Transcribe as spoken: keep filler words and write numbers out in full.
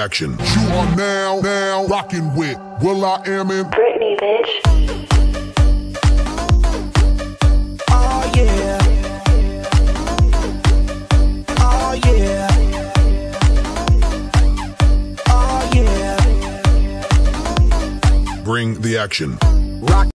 action. You are now, now rocking with Will I Am in Britney, bitch. Oh yeah. Oh yeah. Oh yeah. Bring the action. Rock.